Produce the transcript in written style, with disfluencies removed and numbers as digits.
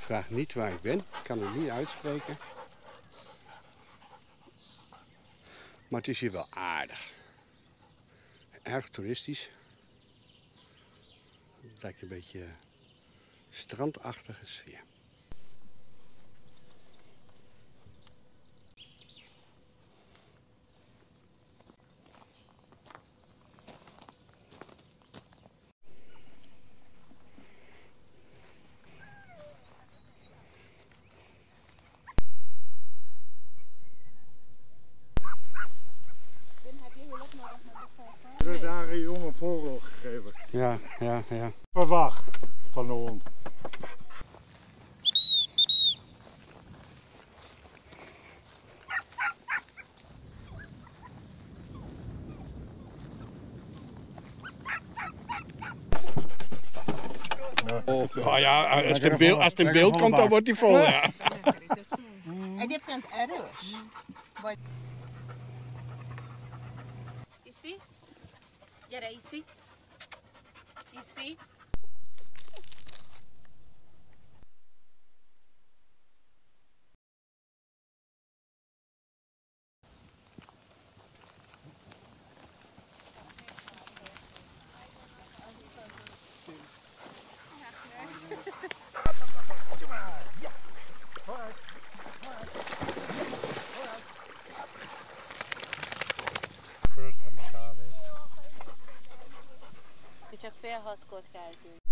vraag niet waar ik ben. Ik kan het niet uitspreken. Maar het is hier wel aardig. Erg toeristisch. Het lijkt een beetje strandachtige sfeer. Ze hebben daar een jonge vogel gegeven. Ja. Verwacht van de hond. Oh ja, als het in beeld komt, dan wordt hij vol. Ja. É diferente, arroz. Isi? Gyere, Isi. Isi. Csak fél hatkor keltünk.